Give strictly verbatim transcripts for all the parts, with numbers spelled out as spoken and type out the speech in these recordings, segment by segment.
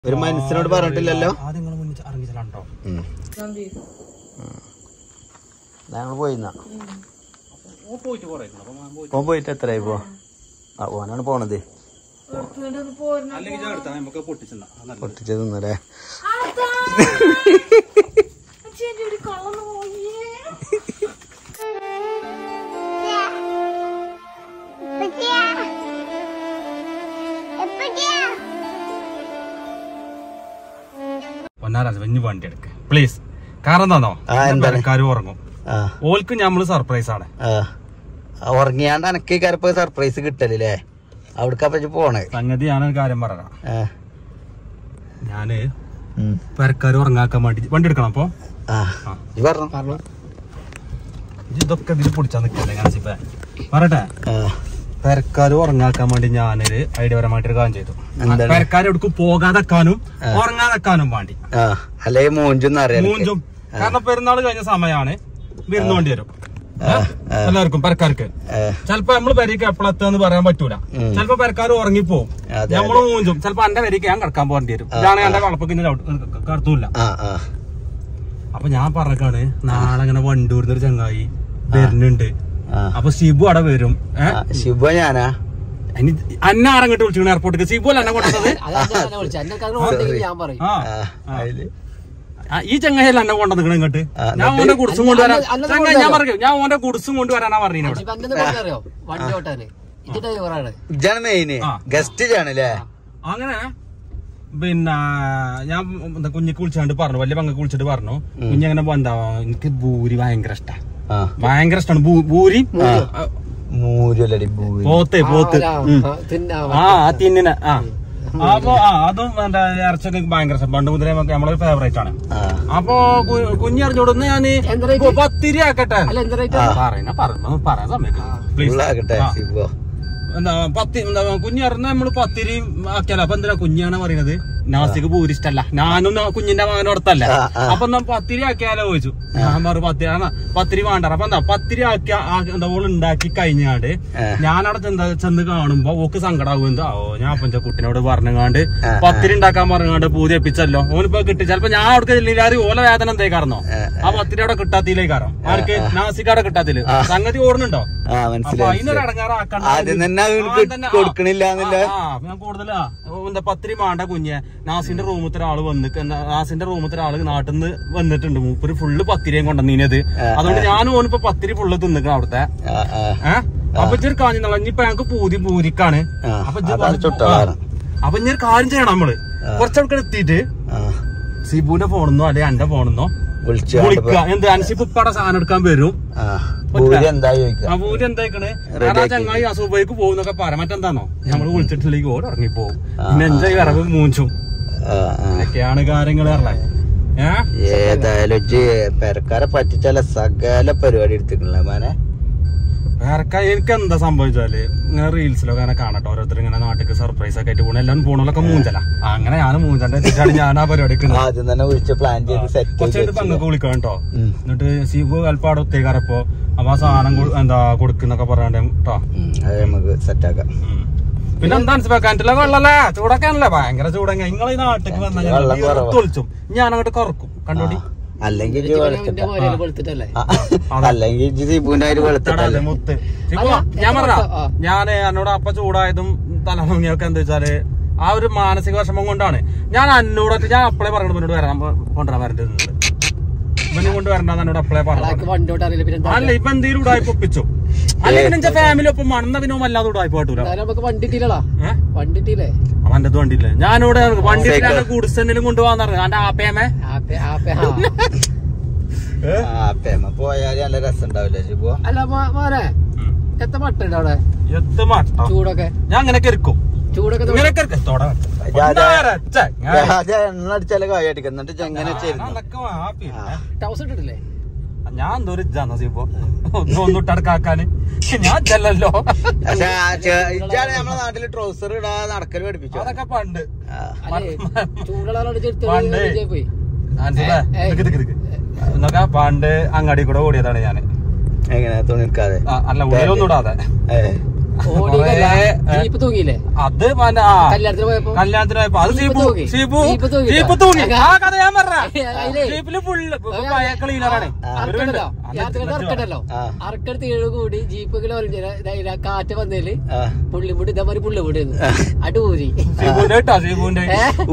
ഒരു മനസ്സിനോട് പറഞ്ഞിട്ടില്ലല്ലോ. ഞങ്ങൾ പോയിന്ന ഓൻ പോയിട്ട് എത്രയായി പോ ഓനാണ് പോണത്. പൊട്ടിച്ച് തിന്നല്ലേ. വണ്ടി എടുക്ക പ്ലീസ്. കാരണം എന്താണോ, ആൾക്കാർ ഉറങ്ങും, ഓൽക്ക് ഞമ്മള് സർപ്രൈസ് ആണ്. ഉറങ്ങിയാണ്ട് അനക്ക് കരപ്പോ സർപ്രൈസ് കിട്ടലേ അവിടക്ക പോണേ. സംഗതി ഞാനൊരു കാര്യം പറയാം. ഞാന് പെരക്കാര് ഉറങ്ങാക്കാൻ വേണ്ടി വണ്ടി എടുക്കണം. അപ്പൊ ഇതൊക്കെ ഇതിൽ പൊടിച്ചാ നിക്കല്ലേ ഞാൻ പറയട്ടെ. പെരക്കാര് ഉറങ്ങാക്കാൻ വേണ്ടി ഞാനൊരു ഐഡിയപരമായിട്ടൊരു കാര്യം ചെയ്തു. പെരക്കാര് എവിടേക്ക് പോകാതെക്കാനും ഉറങ്ങാതെക്കാനും വേണ്ടി അല്ലെ മൂഞ്ചും മൂഞ്ചും. കാരണം പെരുന്നാൾ കഴിഞ്ഞ സമയമാണ്, വിരുന്ന് വേണ്ടി വരും എല്ലാവർക്കും പെരക്കാർക്ക്. ചിലപ്പോ നമ്മള് പെരക്ക് എപ്പോഴെത്താന്ന് പറയാൻ പറ്റൂല. ചിലപ്പോ പെരക്കാർ ഉറങ്ങിപ്പോവും, നമ്മള് മൂഞ്ചും. ചിലപ്പോ എന്റെ പെരക്ക് ഞാൻ കിടക്കാൻ പോകേണ്ടി വരും. ഇതാണ് എന്റെ കളപ്പൊക്കെ കടത്തൂല്ല. അപ്പൊ ഞാൻ പറഞ്ഞാണ് നാളെ ഇങ്ങനെ വണ്ടൂർന്നൊരു ചങ്ങായി വരുന്നുണ്ട്. അപ്പൊ ഷിബു അവിടെ വരും. ഷിബു ഞാനാ അന്ന ആരങ്ങോട്ട് വിളിച്ചു എയർപോർട്ടിൽ. ഷിബു അല്ല എന്നെ കൊണ്ടത്. ഈ ചങ്ങായില്ല എന്നെ കൊണ്ടു നിൽക്കണം ഇങ്ങോട്ട്. ഞാൻ ഓന്റെ കുടിസും കൊണ്ടുവരാൻ ചങ്ങായി ഞാൻ പറഞ്ഞു ഞാൻ ഓന്റെ കുടിസും കൊണ്ടുവരാനാ പറഞ്ഞത്. അങ്ങനെ പിന്നെ ഞാൻ എന്താ കുഞ്ഞിക്ക് വിളിച്ചാണ്ട് പറഞ്ഞു, വലിയ പങ്കക്ക് വിളിച്ചിട്ട് പറഞ്ഞു, കുഞ്ഞങ്ങനെ എന്താ എനിക്ക് ഭൂരി ഭയങ്കര ഇഷ്ടാ, ഭയങ്കര ഇഷ്ടമാണ് ഭൂരി. പോത്ത് പോത്ത് ആ തിന്നിനെ. ആ അപ്പൊ ആ അതും എന്താ ഇറച്ചൊക്കെ ഭയങ്കര ഇഷ്ടം. പണ്ട് മുതലേ നമ്മളൊരു ഫേവറേറ്റ് ആണ്. അപ്പൊ കുഞ്ഞറിഞ്ഞോടുന്ന് ഞാന് പത്തിരി ആക്കട്ടെ പറയുന്ന പറഞ്ഞു പറയാൻ സമയത്ത് പ്ലീസ്. എന്താ പത്തി എന്താ കുഞ്ഞറിഞ്ഞ നമ്മള് പത്തിരി ആക്കിയാലോ. അപ്പൊ എന്തിനാ കുഞ്ഞാണ് പറയുന്നത് നാസിക്ക് പൂരി ഇഷ്ടല്ല, ഞാനും കുഞ്ഞിന്റെ മകനോടത്തല്ല. അപ്പൊ എന്താ പത്തിരി ആക്കിയാലോ ചോദിച്ചു. ഞാൻ പറഞ്ഞു പത്തിരി പത്തിരി വേണ്ട. അപ്പൊ എന്താ പത്തിരി ആക്കിയ എന്താ ഓള് ഉണ്ടാക്കി കഴിഞ്ഞാണ്ട് ഞാനവിടെ ചെന്ന് ചെന്ന് കാണുമ്പോ ഓക്ക് സങ്കടാവും. എന്താ ഓ ഞാൻ അപ്പൻ്റെ കുട്ടിനോട് പറഞ്ഞങ്ങാണ്ട് പത്തിരി ഉണ്ടാക്കാൻ പറഞ്ഞാണ്ട് പൂരി എപ്പിച്ചല്ലോ. ഓനിപ്പോ കിട്ടി. ചിലപ്പോ ഞാൻ അവിടെ ചെല്ലില്ലാതെ ഓല വേദന എന്തേക്കാരണോ ആ പത്തിരി അവിടെ കിട്ടാത്തില്ലേക്കാരോ. ആർക്ക് നാസിക്ക് അവിടെ കിട്ടാത്തില്ല. സംഗതി ഓടുന്നുണ്ടോ? അപ്പൊ അതിനൊരു അടങ്ങാറാക്കണ്ട. ഞാൻ കൂടുതലാ എന്താ പത്തിരി വേണ്ട കുഞ്ഞെ. നാസിന്റെ റൂമത്തെ ഒരാള് വന്ന് നാസിന്റെ റൂമത്തെ ഒരാള് നാട്ടിൽ നിന്ന് വന്നിട്ടുണ്ട്. മൂപ്പര് ഫുള്ള് പത്തിരിയും കൊണ്ടുവന്നീനത്. അതുകൊണ്ട് ഞാനും ഓനിപ്പോ പത്തിരി ഫുള്ള് തിന്നിക്കണം അവിടുത്തെ. ഏഹ് അപ്പൊ ഇച്ചൊരു കാര്യം ഇനിയിപ്പൊ ഞങ്ങക്ക് പൂരി പൂരിക്കാണ്. അപ്പൊ അപ്പൊ ഇനി ഒരു കാര്യം ചെയ്യണം. നമ്മള് കുറച്ചവിടെ എത്തിയിട്ട് സിബുവിന്റെ ഫോണെന്നോ അല്ലെ എന്റെ ഫോണെന്നോ വിളിക്കുക. എന്ത് അൻസിപ്പ് ഇപ്പടെ സാധനം എടുക്കാൻ വരും. പൂരി എന്തായിക്കണ് കാരണം ചങ്ങായി അസുബൈക്ക് പോകുന്നൊക്കെ പറയാം. മറ്റെന്താണോ നമ്മള് വിളിച്ചിട്ടില്ലെങ്കിൽ ഓട് ഇറങ്ങിപ്പോവും. പിന്നെ എൻജോയ് വിറവ് മൂഞ്ചും. ഇതൊക്കെയാണ് കാര്യങ്ങൾ. ഏതായാലും പെരക്കാരെ പറ്റിച്ചാല സകല പരിപാടി എടുത്തിട്ടില്ല മാനെ. പെരക്കാർ എനിക്ക് എന്താ സംഭവിച്ചാല് ഇങ്ങനെ റീൽസിലൊക്കെ അങ്ങനെ കാണട്ടെ ഓരോരുത്തർ ഇങ്ങനെ നാട്ടിക്ക് സർപ്രൈസ് ഒക്കെ ആയിട്ട് പോകണം. എല്ലാവരും പോണൊക്കെ മൂഞ്ചല. അങ്ങനെ ഞാൻ മൂഞ്ചണ്ട വെച്ചിട്ടാണ് ഞാൻ ആ പരിപാടിക്ക് കുറച്ചായിട്ട് പങ്കൊക്കെ വിളിക്കണം കേട്ടോ. എന്നിട്ട് സീബു കൽപ്പാട് ഒത്തേക്കാരപ്പോ അപ്പൊ ആ സാധനം എന്താ കൊടുക്കുന്നൊക്കെ പറയാണ്ട് കേട്ടോ. നമുക്ക് സെറ്റാക്കാം. പിന്നെ എന്താ കിണറ്റിലെ വെള്ളല്ലേ ചൂടൊക്കെയാണല്ലേ ഭയങ്കര ചൂടങ്ങ. നിങ്ങൾ ഈ നാട്ടിക്ക് വന്നാൽ തൊളിച്ചും ഞാൻ അങ്ങോട്ട് കുറക്കും കണ്ടോടി. അല്ലെങ്കിൽ മുത്ത് ഞാൻ പറഞ്ഞ ഞാന് എന്നോട് അപ്പ ചൂടായതും തലമുങ്ങിയൊക്കെ എന്താ വെച്ചാല് ആ ഒരു മാനസിക വിഷമം കൊണ്ടാണ് ഞാൻ എന്നോട് ഞാൻ അപ്പളേ പറഞ്ഞു എന്നോട് വരാൻ കൊണ്ടുവരാൻ വരേണ്ടത്. ഇവനെ കൊണ്ട് വരണ്ടെന്ന് എന്നോട് അപ്പളേ പറഞ്ഞു. അല്ല ഇപ്പൊ എന്തെങ്കിലും ഉടായ്പ ഒപ്പിച്ചു അല്ലെങ്കിൽ എന്റെ ഫാമിലി ഒപ്പം മണ്ണ പിന്നെ വല്ലാതെ ഉടായ്പ കാട്ടൂല. അവന്റെ വണ്ടിയില്ലേ ഞാനിവിടെ വണ്ടി ഗുഡ്സെന്റിലും കൊണ്ടുപോകാന്ന് പറഞ്ഞു. എന്റെ ആപ്പേമേ പോയാല് നല്ല രസം ഉണ്ടാവില്ലേ ഷിബു? ചൂടൊക്കെ ഞാൻ അങ്ങനെ കെരുക്കും. എണ്ണടിച്ചാലേ കായടിക്കും. എന്നിട്ട് ചെങ്ങനെ ഞാൻ എന്തോരം ജനസിപ്പോ ഒന്നിട്ടടക്കാന് ഞാൻ ചെല്ലല്ലോ. നമ്മളെ നാട്ടില് ട്രൗസർ ഇടാ നടക്കൽ പഠിപ്പിച്ചു. അതൊക്കെ പണ്ട് എന്നൊക്കെ പണ്ട് അങ്ങാടി കൂടെ ഓടിയതാണ് ഞാന്. എങ്ങനെ തുണിക്കാതെ അല്ല ഉള്ളിലൊന്നും ഇടാതെ തൂങ്ങിയില്ലേ അത് കല്യാണത്തിന് പോയപ്പോ കല്യാണത്തിന് പോയപ്പോ അത് ഷീബു ഷീബു ഷീബു തൂങ്ങി ആ കഥ ഞാൻ പറഞ്ഞ ഷീപ്പില് ഫുള്ള് ക്ലീനറാണ് അറക്കണ്ടല്ലോ അറക്കടുത്ത് ഏഴ് കൂടി ജീപ്പുകൾ കാറ്റ് വന്നേല് പുള്ളിമുടി ഇതേമാതിരി പുള്ളിമുടി അടൂരി ഷീബുന്റെ കേട്ടോ ഷീബുന്റെ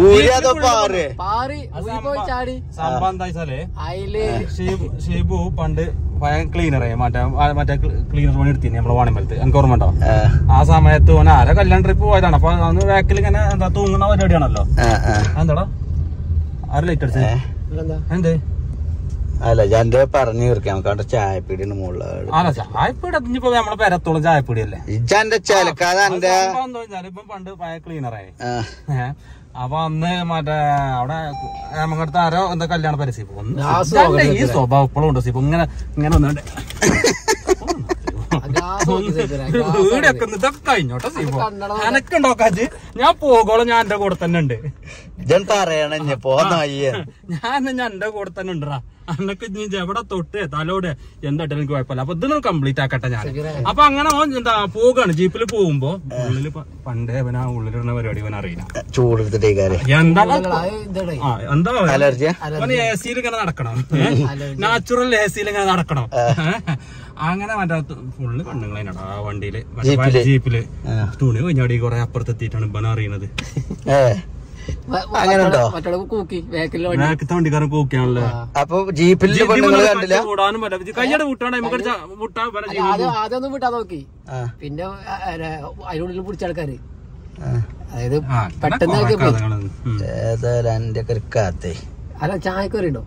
പാറി പോയി ചാടി സംഭവം എന്താ വെച്ചാല് അതില് ഷീബു പണ്ട് ക്ലീനറേ മറ്റേ മറ്റേ ക്ലീനർ പണി എടുത്തിന് നമ്മളെ വാണിമ്പലത്ത് എനിക്ക് ഓർമ്മ ഉണ്ടോ ആ സമയത്ത് ഓൻ ആരെ കല്യാണ ട്രിപ്പ് പോയതാണ് അപ്പൊ അന്ന് ബാക്കിൽ ഇങ്ങനെ എന്താ തൂങ്ങുന്ന പരിപാടിയാണല്ലോ എന്താടാ ആര് ലൈറ്റ് അടിച്ചത് എന്തേ അല്ല ഞാൻ പറഞ്ഞു തീർക്കാം ചായപ്പീടി അല്ല ചായപ്പീടി ഇനിയിപ്പോ നമ്മളെ പെരത്തോളം ചായപ്പീടി അല്ലേ ഇപ്പം പണ്ട് പഴയ ക്ലീനറായി അപ്പൊ അന്ന് മറ്റേ അവിടെ നമുക്കടുത്ത് ആരോ എന്താ കല്യാണ പരിസീപ്പ് ഒന്ന് ഈ സ്വഭാവം ഇപ്പോഴും ഉണ്ട് സീപ്പ് ഇങ്ങനെ ഇങ്ങനെ ഒന്നുണ്ട് വീടൊക്കെ ഇതൊക്കെ കഴിഞ്ഞോട്ടോ സീപ്പോ എനക്കുണ്ടോ കാജ് ഞാൻ പോകോളം ഞാൻ എന്റെ കൂടെ തന്നെ ഉണ്ട് ഞാൻ ഞാൻ എന്റെ കൂടെ തന്നെ ഉണ്ടാ അന്നൊക്കെ എവിടെ തൊട്ട് തലോടെ എന്തായിട്ട് എനിക്ക് കുഴപ്പമില്ല അപ്പൊ ഇതൊന്നും കംപ്ലീറ്റ് ആക്കട്ടെ ഞാൻ അപ്പൊ അങ്ങനെ എന്താ പോകാണ് ജീപ്പിൽ പോകുമ്പോ ഉള്ളില് പണ്ടേ അവനാ ഉള്ളിലിടുന്ന പരിപാടി അവൻ അറിയില്ല എന്താ എന്താ അവൻ എ സിയിൽ ഇങ്ങനെ നടക്കണം നാച്ചുറൽ എ സിയിൽ ഇങ്ങനെ നടക്കണം അങ്ങനെ മറ്റേ ഫുള്ള് കണ്ണുങ്ങളാ ആ വണ്ടിയില് ജീപ്പില് തുണി കഴിഞ്ഞാടി കൊറേ അപ്പുറത്തെത്തിയിട്ടാണ് ഇവൻ അറിയണത് വണ്ടിക്കാരൻ കൂക്കിയാണല്ലോ അപ്പൊ ജീപ്പിൽ കൂടാനും കയ്യടെ വിട്ടാണ് ആദ്യമൊന്നും വിട്ടാ നോക്കി പിന്നെ അതിനുള്ളിൽ പിടിച്ച ആൾക്കാര് അതായത് പെട്ടെന്ന് അല്ല ചായക്കറിയുണ്ടോ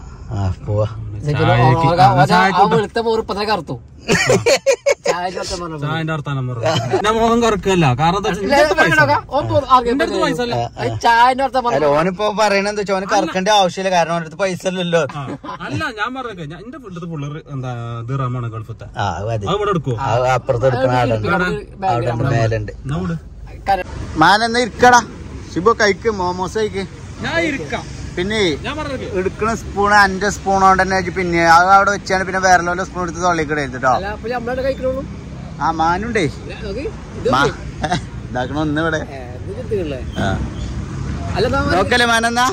വെളുത്ത മോറിപ്പത്ര കറുത്തു ചായന്റെ അർത്ഥം എന്റെ മുഖം കറക്കല്ല ഓനിപ്പോ പറയണെന്താ വെച്ചാൽ ഓന് കറക്കേണ്ട ആവശ്യമില്ല കാരണം അവന്റെ അടുത്ത് പൈസ ഇല്ലല്ലോ അല്ല ഞാൻ പറഞ്ഞ എന്റെ വീട്ടിൽ പിള്ളേർ എന്താ ദിറാമാണ് ഗൾഫത്തെ എടുക്കുവോ അപ്പുറത്ത് എടുക്കുന്ന ആളുണ്ട് മേലുണ്ട് മാനെന്നാ ഇരിക്കടാ ശിബു കഴിക്ക് മോമോസ് കഴിക്ക് ഞാൻ ഇരിക്കാം പിന്നെ എടുക്കുന്ന സ്പൂൺ അഞ്ച് സ്പൂൺ കൊണ്ട് തന്നെ പിന്നെ അത് അവിടെ വെച്ചാണ് പിന്നെ വേറെ ലോല സ്പൂൺ എടുത്ത് തൊള്ളിക്കിടെ എടുത്തിട്ടോ ആ മാനുണ്ടേ ഇതാക്കണ ഒന്ന് ഇവിടെ നോക്കല്ലേ മാനെന്നാ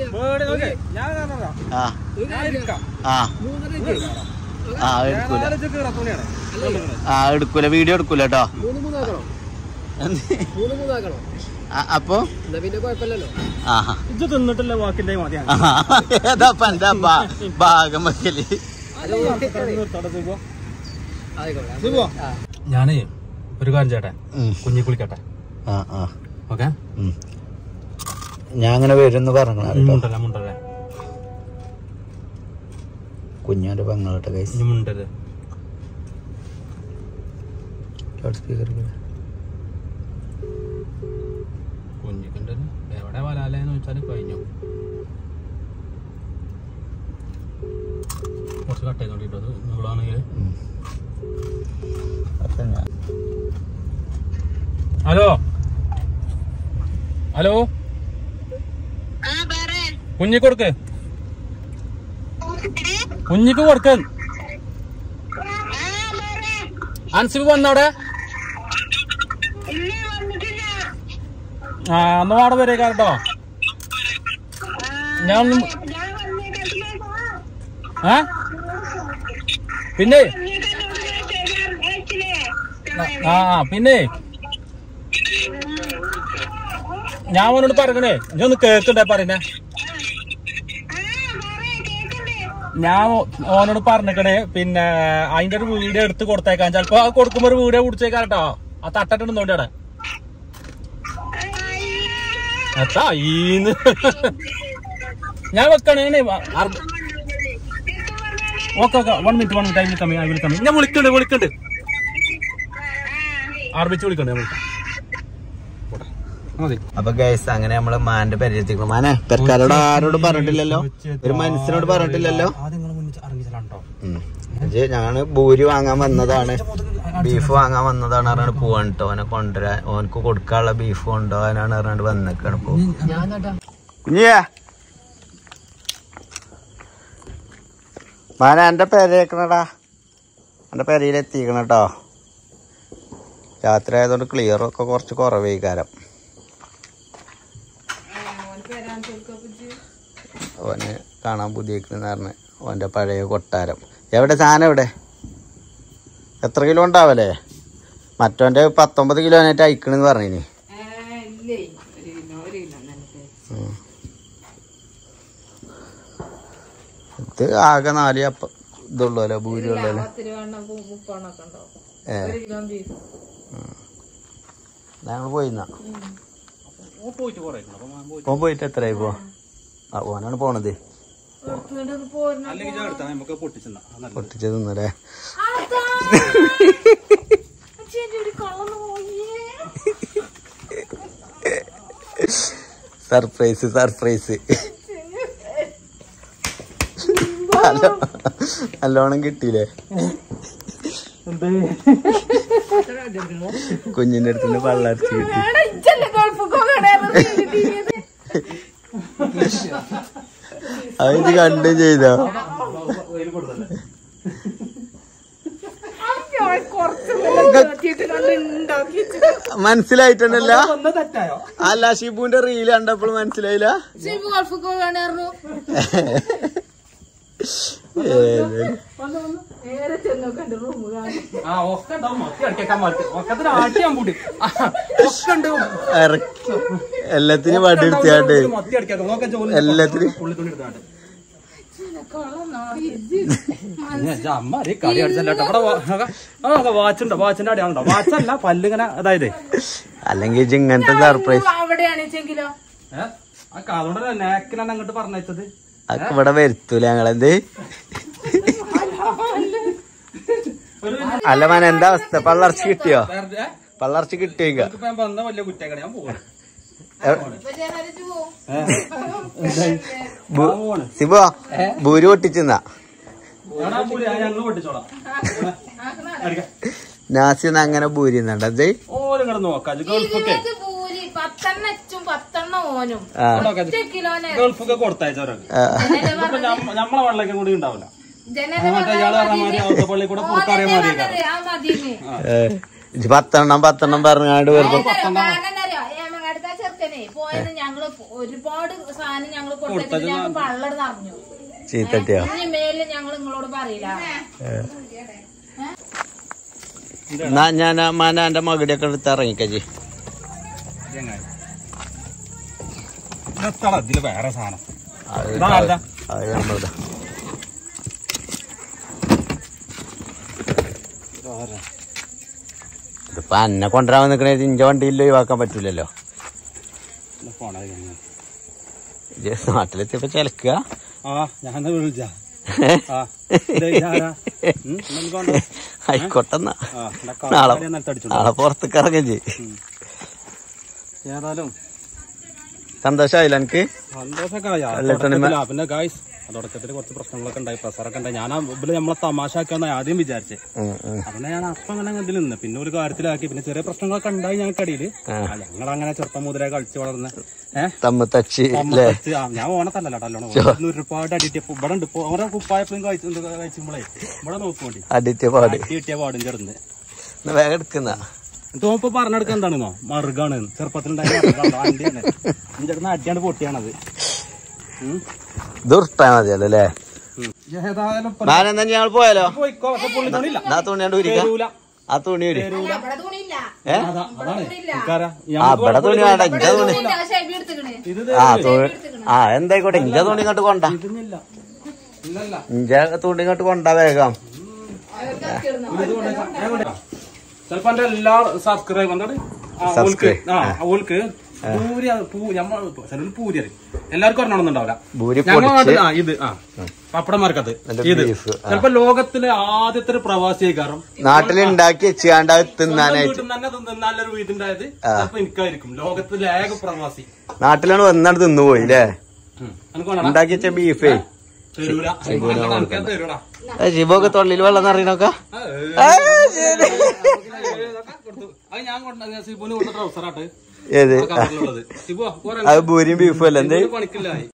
ആ എടുക്കൂല ആ എടുക്കൂല വീഡിയോ എടുക്കൂല കേട്ടോ അപ്പൊ ഇത് തിന്നിട്ടില്ല വാക്കിന്റെ ഭാഗം വെക്കല് ഞാനേ ഒരു കാര്യം ചേട്ടെ കുഞ്ഞി കുളിക്കട്ടെ ഓക്കെ ഞാൻ അങ്ങനെ വരുന്ന് പറഞ്ഞു മുണ്ടല്ലേ മുണ്ടല്ലേ കുഞ്ഞാന്റെ പെങ്ങളോട്ടെ കൈസ് മുണ്ടല്ലേ ലൗഡ് സ്പീക്കർ കുഞ്ഞിക്കുണ്ട് എവിടെ വലാലെന്ന് വെച്ചാൽ കഴിഞ്ഞു കുറച്ച് കട്ട് ചെയ്തോണ്ടിട്ടത് നിങ്ങളാണെങ്കിൽ ഹലോ ഹലോ കുഞ്ഞിക്ക് കൊടുക്ക് കുഞ്ഞിക്ക് കൊടുക്ക അൻസിബ് വന്നവിടെ ആ ഒന്ന് വാട വരെ കേട്ടോ ഞാൻ ആ പിന്നെ ആ പിന്നെ ഞാൻ അവനോട് പറഞ്ഞേ ഞാൻ ഒന്ന് കേക്കണ്ടേ പറയുന്നേ ഞാൻ ഓനോട് പറഞ്ഞേക്കണേ പിന്നെ അതിന്റെ ഒരു വീഡിയോ എടുത്ത് കൊടുത്തേക്കാൻ ചിലപ്പോ കൊടുക്കുമ്പോ ഒരു വീഡിയോ കുടിച്ചേക്കാം കേട്ടോ ആ തട്ടിട്ടുണ്ടോണ്ട് അവിടെ എത്താ ഈന്ന് ഞാൻ വെക്കണേ okay okay one minute one minute I will come I will come ഞാൻ വിളിക്കണ്ട് വിളിക്കണ്ട് ആർബിച്ച് വിളിക്കണ്ട് ഞാൻ വിളിക്കാം. അപ്പൊ ഗൈസ് അങ്ങനെ നമ്മള് മാന്റെ പരിചയത്തിക്കണം. മാനെ പെരക്കാരോട് ആരോടും പറഞ്ഞിട്ടില്ലല്ലോ, ഒരു മനുഷ്യനോട് പറഞ്ഞിട്ടില്ലല്ലോ. ഞങ്ങള് ഭൂരി വാങ്ങാൻ വന്നതാണ്, ബീഫ് വാങ്ങാൻ വന്നതാണ് പറഞ്ഞാണ് പോവാൻ കേട്ടോ. ഓനെ കൊണ്ടുവരാൻ, ഓനക്ക് കൊടുക്കാനുള്ള ബീഫ് കൊണ്ടുപോകാനാണ് പറഞ്ഞാണ്ട് വന്നേക്കാണ് ഇപ്പൊ. കുഞ്ഞിയ മാന എന്റെ പെരേക്കണടാ, എന്റെ പെരയിലെത്തിക്കണം കേട്ടോ. രാത്രി ആയതുകൊണ്ട് ക്ലിയർ ഒക്കെ കുറച്ച് കുറവേക്കാരം. ഓന് കാണാൻ പുതിയേക്കെന്ന് പറഞ്ഞ് ഓന്റെ പഴയ കൊട്ടാരം. എവിടെ സാധനം എവിടെ? എത്ര കിലോ ഉണ്ടാവല്ലേ? മറ്റോന്റെ പത്തൊമ്പത് കിലോനായിട്ട് അയക്കണെന്ന് പറഞ്ഞിനി. ഇത് ആകെ നാല് അപ്പം ഇതുള്ളൂല്ലോ, ഭൂരി ഉള്ളല്ലോ. ഏ ഞങ്ങൾ പോയിന്നാ. ഓൻ പോയിട്ട് എത്രയായി പോ? ആ ഓനാണ് പോണത്. പൊട്ടിച്ച് തിന്നല്ലേ? Surprise surprise. നല്ലോണം കിട്ടിയില്ലേ? കുഞ്ഞിന്റെ അടുത്തുനിന്ന് പള്ളടിച്ച് കിട്ടി. അത് കണ്ടും ചെയ്തോ? മനസ്സിലായിട്ടുണ്ടല്ല? അല്ല, ഷിബുവിന്റെ റീല് കണ്ടപ്പോൾ മനസ്സിലായില്ല. എല്ലാത്തിനും വടി എടുത്താണ്ട് എല്ലാത്തിനും അല്ലെങ്കിൽ ഇങ്ങനത്തെ സർപ്രൈസ് അങ്ങോട്ട് പറഞ്ഞത് അതൊക്കെ ഇവിടെ വരുത്തൂല ഞങ്ങളെന്ത്. അല്ല മാന എന്താ അവസ്ഥ? പള്ളർച്ച കിട്ടിയോ? പള്ളർച്ച കിട്ടിയോ? സിബോ ഭൂരി പൊട്ടിച്ചെന്നാ നാസിന്ന് അങ്ങനെ ഭൂരി എന്നുണ്ടത്. ഗൾഫൊക്കെ കൊടുത്തയച്ചവരൊക്കെ നമ്മളെ വെള്ളക്കും കൂടി ഉണ്ടാവില്ല. പത്തെണ്ണം പത്തെണ്ണം പറഞ്ഞാണ്ട് വരുമ്പോ ഒരുപാട് സാധനം ഞങ്ങള് കൊടുത്തിട്ട് ഞങ്ങൾക്ക് പള്ളട് നിറഞ്ഞു. ചീത്തട്ടിയോ? മേലിൽ ഞങ്ങൾ നിങ്ങളോട് പറയില്ല. ഞാൻ മാന എന്റെ മകടിയൊക്കെ എടുത്ത് ഇറങ്ങിക്കജി. ഇതില് വേറെ സാധനം ഇതിപ്പോ അന്നെ കൊണ്ടുവരാൻ നിക്കണേ ഇഞ്ച വണ്ടിയിൽ ഒഴിവാക്കാൻ പറ്റൂലല്ലോ. നാട്ടിലെത്തിയപ്പോ ചിലക്കുക. ആയിക്കോട്ടെന്നാ, നാളെ നാളെ പുറത്തേക്ക് ഇറങ്ങും ചെയ്യും. ഏതായാലും സന്തോഷമായില്ല എനിക്ക്? പിന്നെ ഗായ്സ് തുടക്കത്തിൽ കുറച്ച് പ്രശ്നങ്ങളൊക്കെ ഉണ്ടായി, പ്രഷറൊക്കെ ഉണ്ടായി. ഞാൻ ഇവിടെ നമ്മളെ തമാശാക്കാന്ന് ആദ്യം വിചാരിച്ചേ. അതിനെ ഞാൻ അപ്പം അങ്ങനെ ഇതിൽ നിന്ന് പിന്നെ ഒരു കാര്യത്തിലാക്കി. പിന്നെ ചെറിയ പ്രശ്നങ്ങളൊക്കെ ഉണ്ടായി ഞങ്ങൾക്കടിയില്. ഞങ്ങൾ അങ്ങനെ ചെറുപ്പം മുതലേ കളിച്ച് വളർന്ന് ഞാൻ ഓണത്തല്ലോ നല്ലോണം ഒരുപാട് അടിറ്റിയ ഇവിടെ ഉണ്ട്. ഓരോ കുപ്പായപ്പോഴും കഴിച്ചു കഴിച്ചുമ്പോഴേ ഇവിടെ നോക്കുകൊണ്ടി അടിറ്റിയ പാടും ചെറുന്ന് വേഗം എടുക്കുന്ന തോപ്പ് പറഞ്ഞെടുക്കാൻ എന്താണെന്നോ മറുകാണ്. ചെറുപ്പത്തിലുണ്ടായ അടിയാണ് ചേട്ടന് അടിയാണ് പൊട്ടിയാണത്. ദുർട്ടാ മതിയല്ലേ? ഞങ്ങൾ പോയാലോ? ആ തുണിയാണ്ട് ഊരിക്ക. ആ തുണി ഊരി. ആ ഇവിടെ തുണി വേണ്ട, ഇഞ്ച തുണി. ആ തുണി ആ എന്തായിക്കോട്ടെ, ഇഞ്ച തുണി ഇങ്ങോട്ട് കൊണ്ട. ഇഞ്ച തുണി ഇങ്ങോട്ട് കൊണ്ട വേഗം. ചിലപ്പോ എന്റെ എല്ലാ സബ്സ്ക്രൈബ് ഓൾക്ക് പൂരി പൂരി എല്ലാവർക്കും അറിയണമെന്നുണ്ടാവില്ല. ഞങ്ങൾ ഇത് ആ പപ്പടന്മാർക്കത് ഇത് ചിലപ്പോ ലോകത്തിലെ ആദ്യത്തെ ഒരു പ്രവാസി കാരണം നാട്ടിലുണ്ടാക്കി തിന്നാനായിട്ട് നല്ലൊരു വീടുണ്ടായത് ചിലപ്പോ എനിക്കായിരിക്കും ലോകത്തിലെ ഏക പ്രവാസി. നാട്ടിലാണ് വന്നാണ് തിന്നുപോയി അല്ലേ? ഉണ്ടാക്കി വെച്ച ബീഫേ ശിവൊക്കെ തൊള്ളിൽ വെള്ളം നിറയണൊക്കെ ഞാൻ സിബുന് കൊടുത്ത ട്രൗസറാട്ട് ഏത്? അത് ഭൂരിയും ബീഫും അല്ലേ? എന്ത് പണിക്കില്ലായി